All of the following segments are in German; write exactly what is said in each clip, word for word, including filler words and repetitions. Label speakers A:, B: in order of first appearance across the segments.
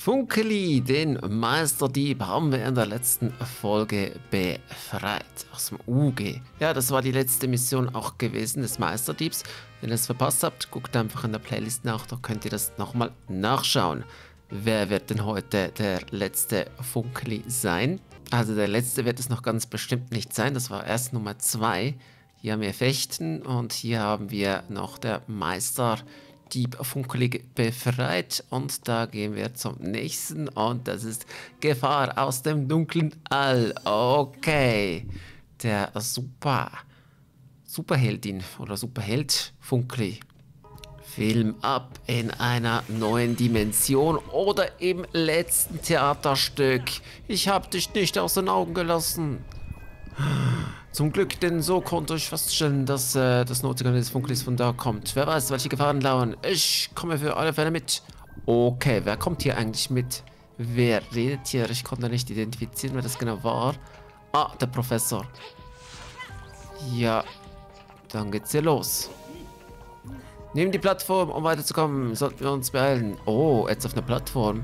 A: Funkeli, den Meisterdieb, haben wir in der letzten Folge befreit aus dem U G. Ja, das war die letzte Mission auch gewesen des Meisterdiebs. Wenn ihr es verpasst habt, guckt einfach in der Playlist nach, da könnt ihr das nochmal nachschauen. Wer wird denn heute der letzte Funkeli sein? Also der letzte wird es noch ganz bestimmt nicht sein, das war erst Nummer zwei. Hier haben wir Fechten und hier haben wir noch der Meisterdieb Funkeli befreit und da gehen wir zum nächsten und das ist Gefahr aus dem dunklen All. Okay, der Super Superheldin oder Superheld Funkeli. Film ab in einer neuen Dimension oder im letzten Theaterstück. Ich hab dich nicht aus den Augen gelassen. Zum Glück, denn so konnte ich feststellen, dass äh, das Notsignal des Funkelis von da kommt. Wer weiß, welche Gefahren lauern. Ich komme für alle Fälle mit. Okay, wer kommt hier eigentlich mit? Wer redet hier? Ich konnte nicht identifizieren, wer das genau war. Ah, der Professor. Ja, dann geht's hier los. Neben die Plattform, um weiterzukommen, sollten wir uns beeilen. Oh, jetzt auf einer Plattform.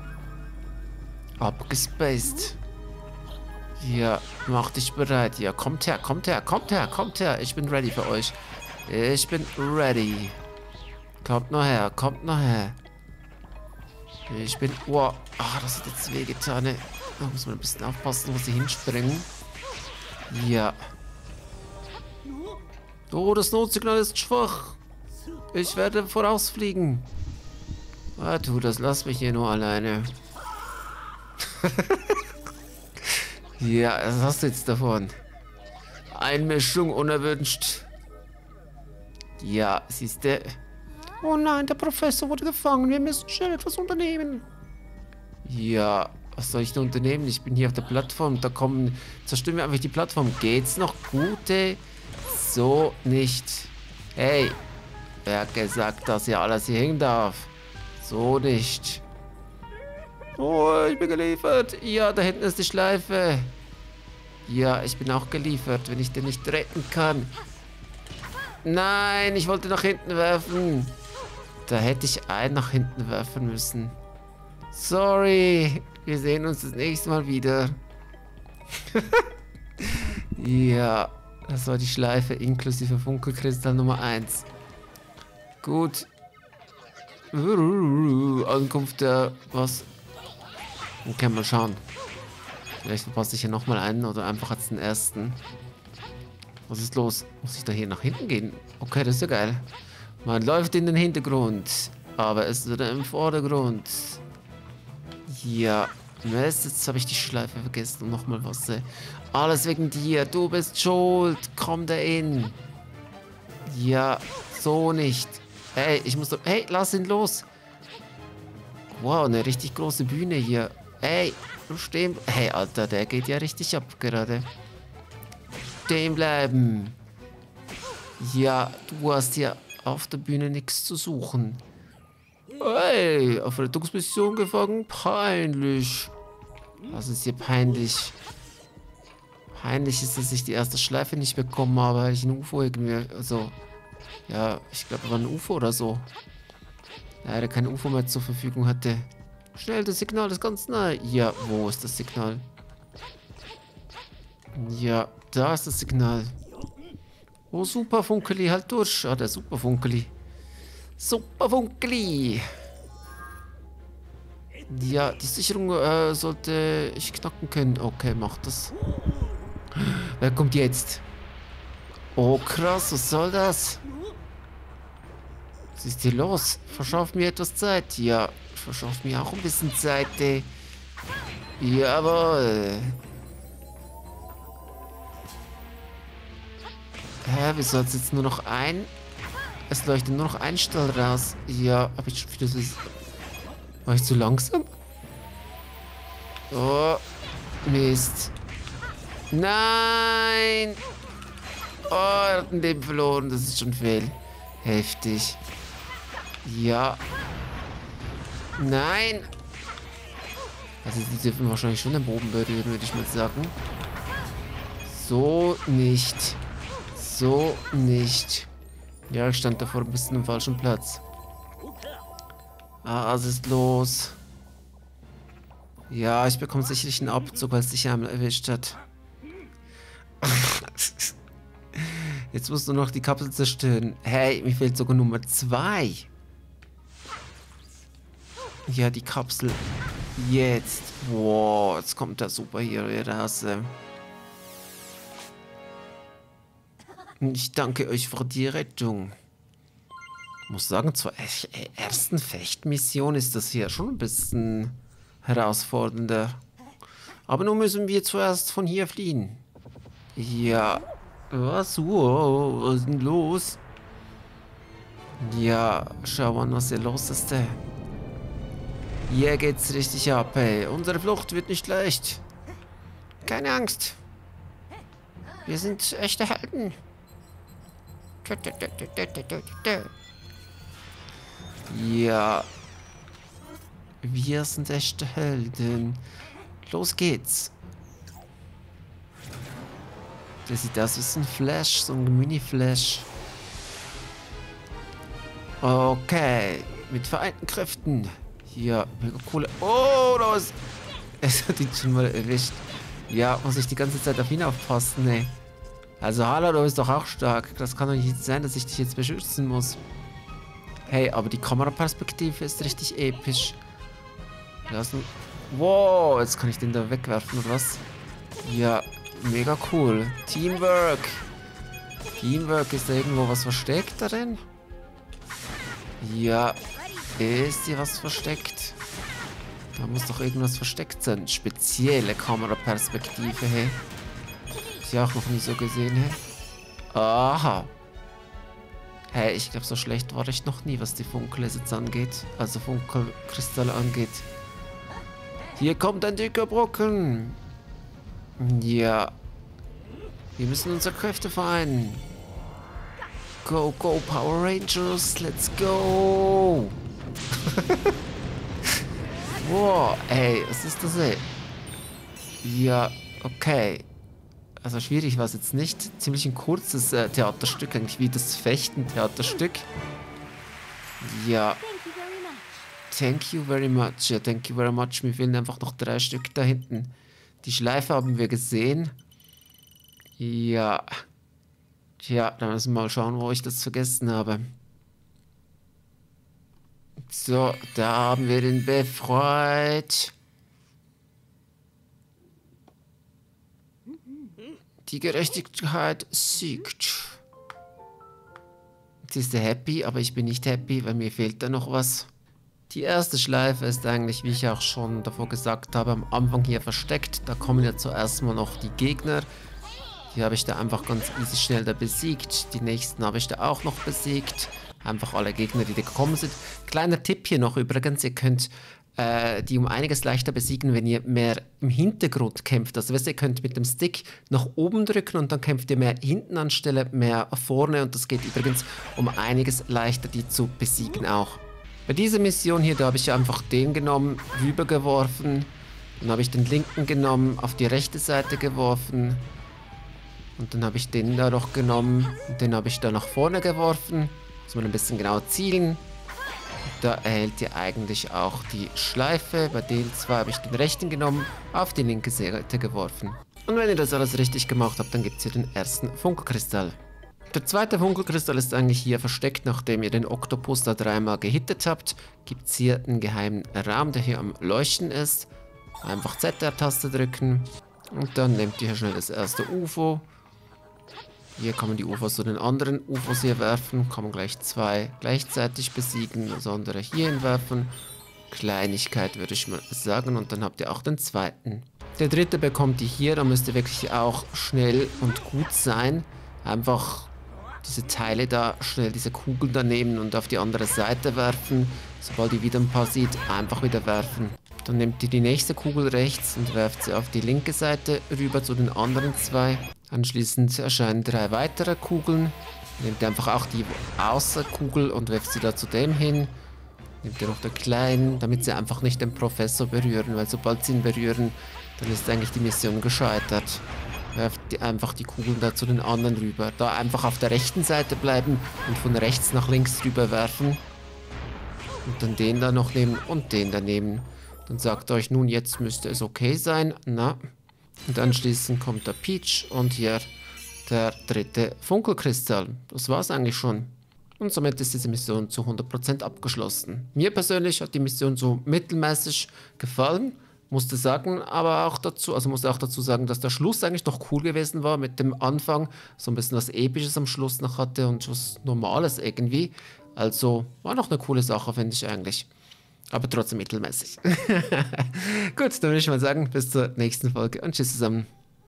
A: Abgespaced. Ja, mach dich bereit. Ja, kommt her, kommt her, kommt her, kommt her. Ich bin ready für euch. Ich bin ready. Kommt nur her, kommt nur her. Ich bin... Wow. Ah, das hat jetzt wehgetan. Ne? Da muss man ein bisschen aufpassen, wo sie hinspringen. Ja. Oh, das Notsignal ist schwach. Ich werde vorausfliegen. Ah, du, das lass mich hier nur alleine. Ja, was hast du jetzt davon? Einmischung unerwünscht. Ja, siehste. Oh nein, der Professor wurde gefangen. Wir müssen schnell etwas unternehmen. Ja, was soll ich denn unternehmen? Ich bin hier auf der Plattform. Da kommen... Zerstören wir einfach die Plattform. Geht's noch, Gute? So nicht. Hey. Wer hat gesagt, dass hier alles hier hängen darf? So nicht. Oh, ich bin geliefert. Ja, da hinten ist die Schleife. Ja, ich bin auch geliefert, wenn ich den nicht retten kann. Nein, ich wollte nach hinten werfen. Da hätte ich einen nach hinten werfen müssen. Sorry. Wir sehen uns das nächste Mal wieder. Ja, das war die Schleife inklusive Funkelkristall Nummer eins. Gut. Ankunft der... Was? Okay, mal schauen. Vielleicht verpasse ich hier nochmal einen oder einfach als den ersten. Was ist los? Muss ich da hier nach hinten gehen? Okay, das ist ja geil. Man läuft in den Hintergrund, aber es ist im Vordergrund. Ja. Mist, jetzt habe ich die Schleife vergessen und nochmal was. Alles wegen dir. Du bist schuld. Komm da in. Ja, so nicht. Hey, ich muss doch... Hey, lass ihn los. Wow, eine richtig große Bühne hier. Hey, du stehen... Hey, Alter, der geht ja richtig ab gerade. Stehen bleiben. Ja, du hast hier auf der Bühne nichts zu suchen. Hey, auf Rettungsmission gefangen? Peinlich. Was ist hier peinlich? Peinlich ist, dass ich die erste Schleife nicht bekommen habe, weil ich ein U F O irgendwie... Also... Ja, ich glaube, war ein U F O oder so. Leider kein U F O mehr zur Verfügung hatte. Schnell, das Signal ist ganz nah. Ja, wo ist das Signal? Ja, da ist das Signal. Oh, super Funkeli, halt durch. Ah, der Super Funkeli. Super Funkeli. Ja, die Sicherung äh, sollte ich knacken können. Okay, mach das. Wer kommt jetzt? Oh, krass, was soll das? Was ist hier los? Verschaff mir etwas Zeit. Ja, verschaff mir auch ein bisschen Zeit, ey. Jawohl. Hä, wieso hat es jetzt nur noch ein... Es leuchtet nur noch ein Stall raus. Ja, hab ich schon wieder so... War ich zu langsam? Oh, Mist. Nein! Oh, er hat ein Leben verloren. Das ist schon fehl. Heftig. Ja. Nein. Also die dürfen wahrscheinlich schon den Boden berühren, würde ich mal sagen. So nicht. So nicht. Ja, ich stand davor ein bisschen am falschen Platz. Ah, was ist los? Ja, ich bekomme sicherlich einen Abzug, weil es dich einmal erwischt hat. Jetzt musst du noch die Kapsel zerstören. Hey, mir fehlt sogar Nummer zwei. Ja, die Kapsel. Jetzt. Wow, jetzt kommt der Superhero hier raus. Ich danke euch für die Rettung. Ich muss sagen, zur ersten Fechtmission ist das hier schon ein bisschen herausfordernder. Aber nun müssen wir zuerst von hier fliehen. Ja. Was? Wow, was ist denn los? Ja, schau mal, was hier los ist. Ey. Hier geht's richtig ab, ey. Unsere Flucht wird nicht leicht. Keine Angst. Wir sind echte Helden. Ja. Wir sind echte Helden. Los geht's. Der sieht aus wie ein Flash, so ein Mini-Flash. Okay, mit vereinten Kräften. Hier, mega coole. Oh, da ist. Es hat ihn schon mal erwischt. Ja, muss ich die ganze Zeit auf ihn aufpassen, ey. Also, Hala, du bist doch auch stark. Das kann doch nicht sein, dass ich dich jetzt beschützen muss. Hey, aber die Kameraperspektive ist richtig episch. Lassen. Wow, jetzt kann ich den da wegwerfen, oder was? Ja, mega cool. Teamwork. Teamwork, ist da irgendwo was versteckt darin? Ja, ist hier was versteckt? Da muss doch irgendwas versteckt sein. Spezielle Kameraperspektive, hey. Hab ich auch noch nie so gesehen, hey. Aha. Hey, ich glaube, so schlecht war ich noch nie, was die Funkel jetzt angeht. Also Funkelkristalle angeht. Hier kommt ein dicker Brocken. Ja. Wir müssen unsere Kräfte vereinen. Go, go, Power Rangers, let's go. Wow, ey, was ist das, ey? Ja, okay. Also schwierig war es jetzt nicht. Ziemlich ein kurzes äh, Theaterstück, eigentlich wie das Fechten-Theaterstück. Ja. Thank you very much. Ja, thank you very much. Mir fehlen einfach noch drei Stück da hinten. Die Schleife haben wir gesehen. Ja. Tja, dann müssen wir mal schauen, wo ich das vergessen habe. So, da haben wir den befreit. Die Gerechtigkeit siegt. Jetzt ist er happy, aber ich bin nicht happy, weil mir fehlt da noch was. Die erste Schleife ist eigentlich, wie ich auch schon davor gesagt habe, am Anfang hier versteckt. Da kommen ja zuerst mal noch die Gegner. Die habe ich da einfach ganz easy schnell da besiegt. Die nächsten habe ich da auch noch besiegt. Einfach alle Gegner, die da gekommen sind. Kleiner Tipp hier noch übrigens, ihr könnt äh, die um einiges leichter besiegen, wenn ihr mehr im Hintergrund kämpft. Also weißt, ihr könnt mit dem Stick nach oben drücken und dann kämpft ihr mehr hinten anstelle mehr vorne. Und das geht übrigens um einiges leichter, die zu besiegen auch. Bei dieser Mission hier, da habe ich einfach den genommen, rübergeworfen. Dann habe ich den linken genommen, auf die rechte Seite geworfen. Und dann habe ich den da noch genommen und den habe ich da nach vorne geworfen. Muss man ein bisschen genau zielen. Da erhält ihr eigentlich auch die Schleife. Bei den zwei habe ich den rechten genommen, auf die linke Seite geworfen. Und wenn ihr das alles richtig gemacht habt, dann gibt es hier den ersten Funkelkristall. Der zweite Funkelkristall ist eigentlich hier versteckt, nachdem ihr den Oktopus da dreimal gehittet habt. Gibt es hier einen geheimen Raum, der hier am Leuchten ist. Einfach Z R-Taste drücken und dann nehmt ihr hier schnell das erste U F O. Hier kann man die U F Os zu den anderen U F Os hier werfen. Kann man gleich zwei gleichzeitig besiegen. Das andere hier hinwerfen. Kleinigkeit würde ich mal sagen. Und dann habt ihr auch den zweiten. Der dritte bekommt ihr hier. Da müsst ihr wirklich auch schnell und gut sein. Einfach diese Teile da, schnell diese Kugeln da nehmen und auf die andere Seite werfen. Sobald ihr wieder ein paar seht, einfach wieder werfen. Dann nehmt ihr die nächste Kugel rechts und werft sie auf die linke Seite rüber zu den anderen zwei. Anschließend erscheinen drei weitere Kugeln. Nehmt ihr einfach auch die Außerkugel und werft sie da zu dem hin. Nehmt ihr noch den kleinen, damit sie einfach nicht den Professor berühren, weil sobald sie ihn berühren, dann ist eigentlich die Mission gescheitert. Werft ihr einfach die Kugeln da zu den anderen rüber. Da einfach auf der rechten Seite bleiben und von rechts nach links rüber werfen. Und dann den da noch nehmen und den daneben. Dann sagt er euch nun, jetzt müsste es okay sein. Na. Und anschließend kommt der Peach und hier der dritte Funkelkristall. Das war's eigentlich schon. Und somit ist diese Mission zu hundert Prozent abgeschlossen. Mir persönlich hat die Mission so mittelmäßig gefallen, musste sagen, aber auch dazu, also musste auch dazu sagen, dass der Schluss eigentlich noch cool gewesen war mit dem Anfang, so ein bisschen was Episches am Schluss noch hatte und was Normales irgendwie. Also war noch eine coole Sache, finde ich eigentlich. Aber trotzdem mittelmäßig. Gut, dann würde ich mal sagen, bis zur nächsten Folge und tschüss zusammen.